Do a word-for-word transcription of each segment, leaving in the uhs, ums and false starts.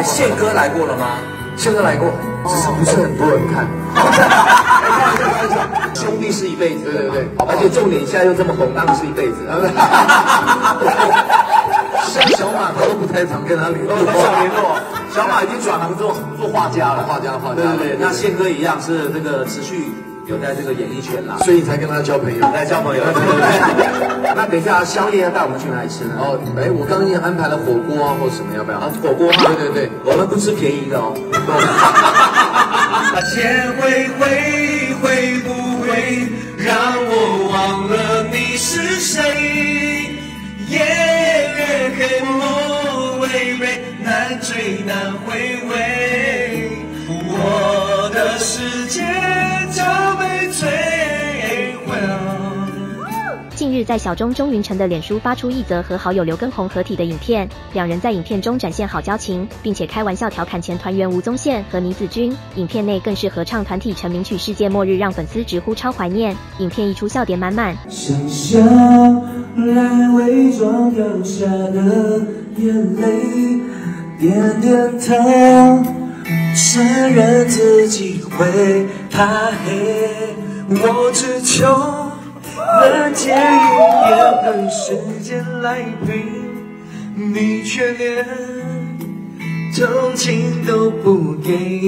哎，宪哥来过了吗？ 宪哥来过，只是不是很多人看。 兄弟是一辈子， 对对对， 而且重点现在又这么红，当然是一辈子。 像小马他都不太常跟他联络， 很少联络。小马已经转行做做画家了， 画家画家。 对对对，那宪哥一样是这个持续有在这个演艺圈啦， 所以你才跟他交朋友， 来交朋友。对对对。那等一下宵夜要带我们去哪里吃呢？ 哦，哎，我刚刚已经安排了火锅啊，或者什么，要不要？ 啊，火锅嘛。 对对对， 我们不吃便宜的哦。 钱会会会不会让我忘了你是谁？夜月黑幕微微，难追难回味，我的世界就被摧毁了。 近日，在小钟钟云晨的脸书发出一则和好友刘畊宏合体的影片，两人在影片中展现好交情，并且开玩笑调侃前团员吴宗宪和倪子君。影片内更是合唱团体成名曲《世界末日》，让粉丝直呼超怀念。影片一出，笑点满满。 想笑来伪装掉下的眼泪，点点头，承认自己会怕黑。我只求能借一夜的时间来陪，你却连同情都不给。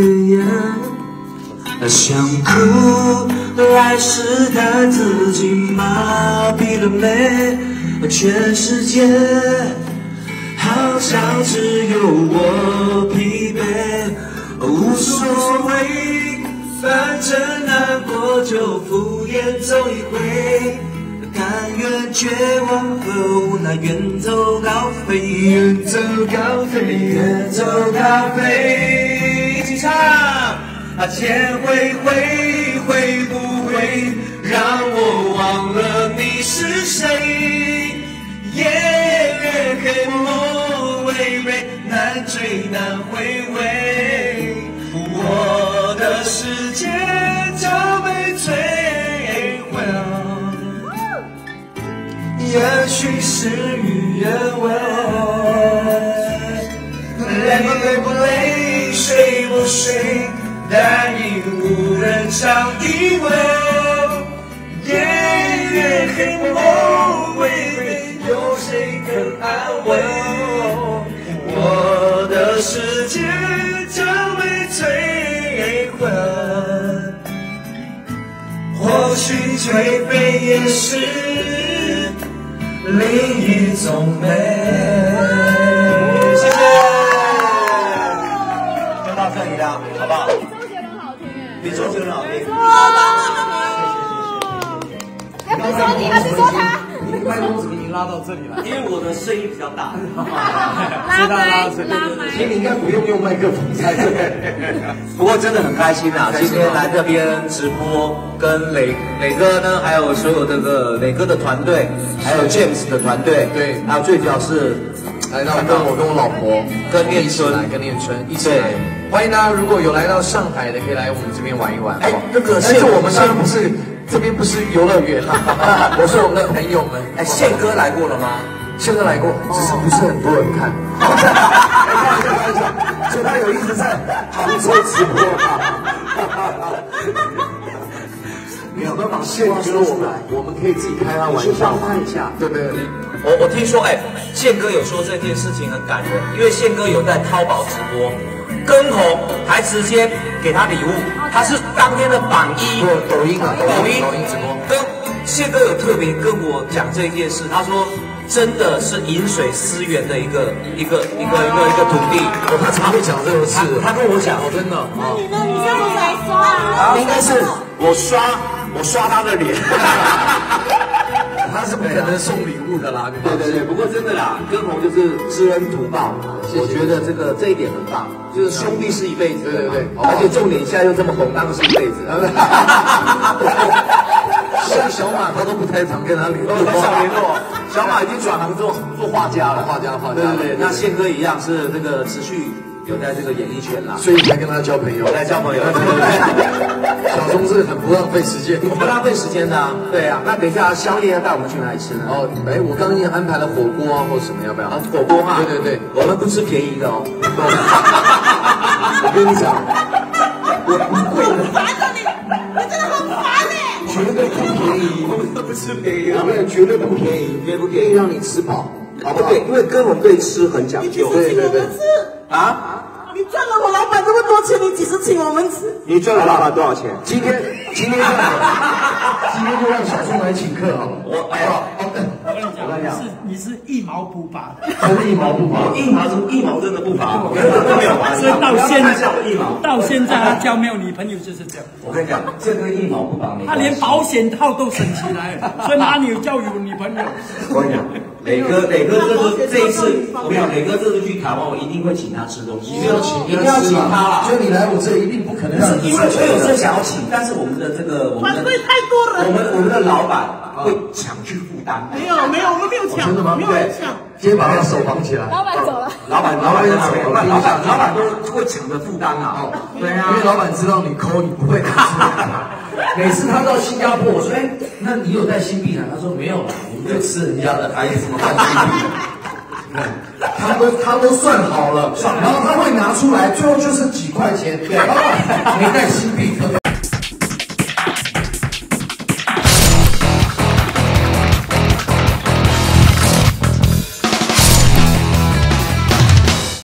想哭来试探自己麻痹了没？全世界好像只有我疲惫，无所谓，反正难过就敷衍走一回，甘愿绝望和无奈远走高飞，远走高飞，远走高飞。一起唱。啊，钱会会会不会让我忘了你是谁？夜月黑幕微微，难追难回味，我的世界就被摧毁了。也许事与愿违，累不累不累，睡不睡，但已无人常依偎，夜月黑幕微微，有谁肯安慰？我的世界就被摧毁了，或许颓废也是另一种美。谢谢，就到这里了，好不好？比周杰伦好听， 要不说你，还是说他？ 你麦克风怎么已经拉到这里了？ 因为我的声音比较大， 拉麦，拉麦。 所以你应该不用用麦克风才对。 不过真的很开心啊！今天来这边直播，跟磊磊哥呢，还有所有这个磊哥的团队，还有 James 的团队， 对， 还有最主要是来到跟我跟我老婆跟念春来跟念春一起来。欢迎大家，如果有来到上海的，可以来我们这边玩一玩。 哎，这个但是我们当然不是，这边不是游乐园啊，我是我们的朋友们。 哎，宪哥来过了吗？ 宪哥来过，只是不是很多人看。开玩笑，开玩笑，所以他有一直在杭州直播嘛。没有办法，宪哥我们我们可以自己开他玩笑， 看一下， 对不对？ 我我听说，哎，宪哥有说这件事情很感人，因为宪哥有在淘宝直播，跟红还直接给他礼物，他是当天的榜一， 抖音啊， 抖音抖音直播。 跟宪哥有特别跟我讲这件事，他说真的是饮水思源的一个一个一个一个一个土地。 哦，他常会讲这个事， 他跟我讲， 哦，真的啊。 你呢？你是不是来刷啊？ 应该是我刷我刷他的脸。 他是不可能送礼物的啦， 对对对，不过真的啦，跟红就是知恩图报，我觉得这个这一点很棒，就是兄弟是一辈子， 对对对， 而且重点现在又这么红，当然是一辈子。 像小马他都不太常跟他联络， 很少联络。小马已经转行做做画家了， 画家画家。 对对对，那宪哥一样是这个持续有在这个演艺圈啦， 所以才跟他交朋友， 来交朋友。对对对， 小钟是很不浪费时间， 不浪费时间的啊。对啊，那等一下宵夜要带我们去哪里吃呢？ 哦，哎，我刚刚已经安排了火锅啊，或者什么，要不要？ 啊，火锅哈。 对对对， 我们不吃便宜的哦。 动。我跟你讲，我不贵的， 烦着你，你真的很烦哎！ 绝对不便宜， 我们都不吃便宜啊我，们绝对不便宜， 绝对不便宜， 让你吃饱，好不好？ 对，因为跟我对吃很讲究。 对对对， 啊， 你赚了我老板这么多钱，你几时请我们吃？ 你赚了老板多少钱？ 今天今天这样子，今天就让小宋来请客好了， 我哎好不好？ 我跟你讲，你是你是一毛不拔的， 真是一毛不拔。 一毛一毛真的不拔，我跟你都没有拔， 所以到现在像我一毛。 到现在他交没有女朋友就是这样， 我跟你讲，这跟一毛不拔没关系。 他连保险套都省起来了，所以哪里有叫有女朋友？ 我跟你讲，磊哥，磊哥这次这一次，我跟你讲，磊哥这次去台湾，我一定会请他吃东西，一定要请，一定要请他啦。 就你来我这一定不可能让你因为我有是想要请，但是我们的这个我们的团队太多我人， 们我们的老板会抢去负担。 没有没有，我们没有抢， 真的吗？ 没有人抢。 今天把他手绑起来。 老板走了， 老板，老板在哪边？老板，老板都会抢着负担啊。对啊， 因为老板知道你抠，你不会拿出来。每次他到新加坡，我说：“哎，那你有带新币啊？”他说：“没有了，我们就吃人家的，还有什么换新币？”他都他都算好了，然后他会拿出来，最后就是几块钱。老板没带新币。